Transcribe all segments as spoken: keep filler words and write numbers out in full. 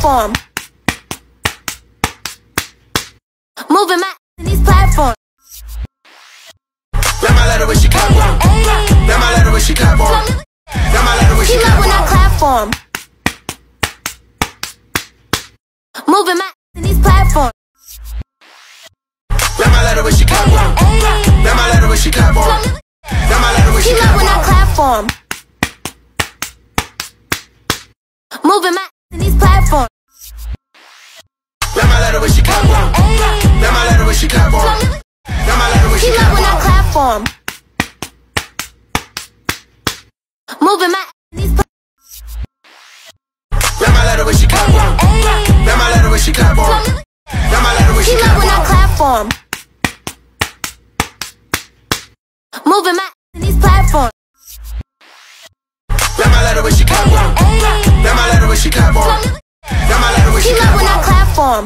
platform. Moving my in these platforms. Let my letter when she clap on. Let my letter when she clap on. Let my letter when she clap on. When I platform. Moving my in these platforms. Let my letter when she clap on. Let my letter when she clap on. Let my letter when she clap on. When I platform. Moving my in these platforms. Let my letter when she clap on. Let my letter when she clap on. Let my letter when she clap on. When I platform. Moving my in these platforms. Let my letter when she clap on. Let my letter when she clap on. Let my letter when she clap on. When I platform. Moving my in these platforms. Let my letter when she clap on. Let my letter when she clap on. Let my letter when she clap on. When I platform.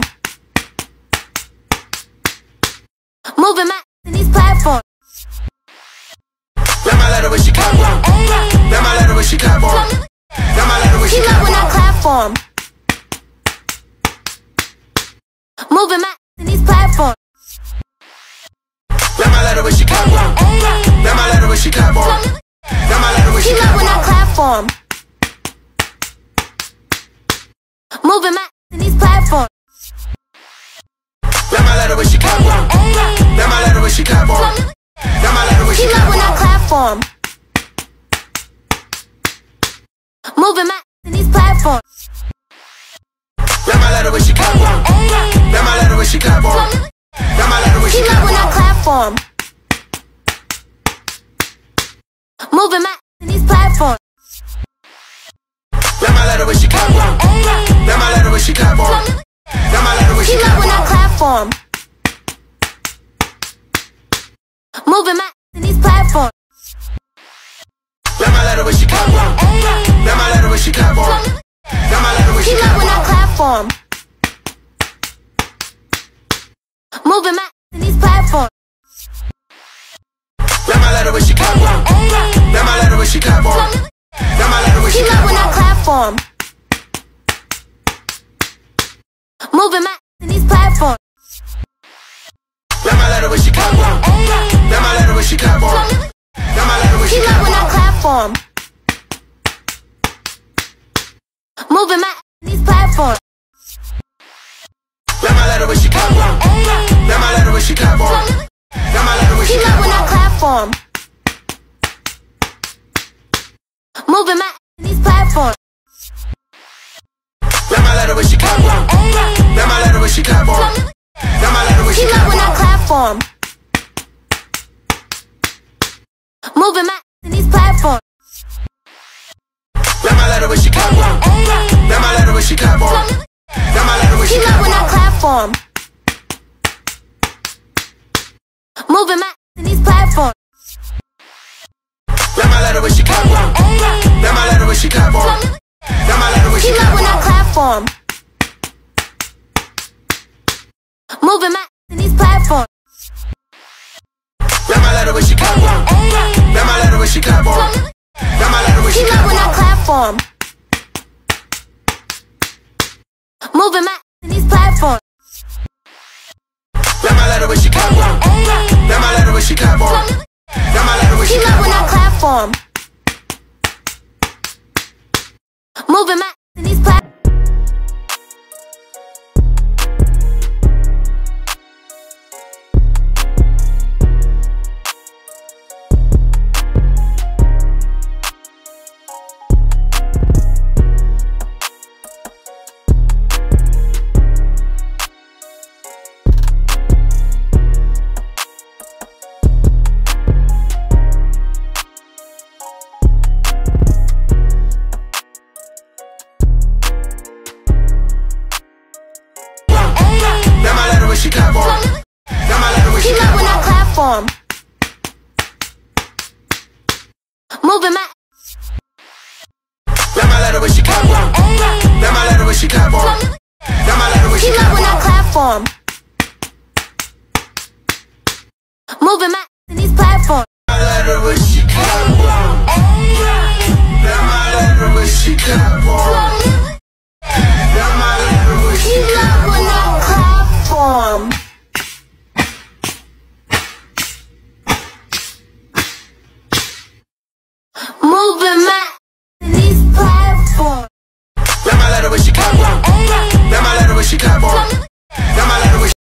Moving my in these platforms. Let my letter when she clap on. Let my letter when she clap on. Let my letter when she clap on. When I platform. Moving my in these platforms. Let my letter when she clap on. Let my letter when she clap on. Let my letter when she clap on. When I platform. Moving my in these platforms. Let my letter when she clap on. Let my letter when she clap on. Let my letter when she clap on. When I platform. Moving my in these platforms. Let my letter when she clap on. Let my letter when she clap on. Let my letter when she clap on. When I platform. Moving my in these platforms. Let my letter when she clap on. Let my letter when she clap on. Let my letter when she clap on. When I platform. Moving my in these platforms. Let my letter when she clap on. Let my letter when she clap on. Let my letter when she clap on. When I platform. Moving my in these platforms. Let my letter when she clap on. Let my letter when she clap on. Let my letter when she clap on. When I platform. Moving my in these platforms. Let my letter when she clap on. Let my letter when she clap on. Let my letter when she clap on. When I platform. Moving my in these platforms. Let my letter when she clap on. Let my letter when she clap on. Let my letter when she clap on. When I platform. Moving my in these platforms. Let my letter when she clap on. Let my letter when she clap on. Let my letter when she clap on. When I platform. Moving my in these platforms. Let my letter when she clap on. Let my letter when she clap on. Let my letter when she clap on. When I platform. Moving my in these platforms. Let my letter when she clap on. Let my letter when she clap on. Let my letter when she clap on. When I platform. Moving my in these platforms. Let my letter when she clap on. Let my letter when she clap on. Let my letter when she clap on. When I platform. Moving my in these platforms. Let my letter when she clap on. Let my letter when she clap on. Let my letter when she clap on. When I platform. Moving my in these platforms. She clap on. Let my letter when she clap on. Platform. Moving my. Let my letter when she clap on. Let my letter when she clap on. Let my letter when she clap on. Platform. Moving my in these platforms. Let my letter when she clap on. Let my letter when she clap on. Let my letter. platform. Moving my in these platforms. Let my letter when she clap on. Let my letter when she clap on.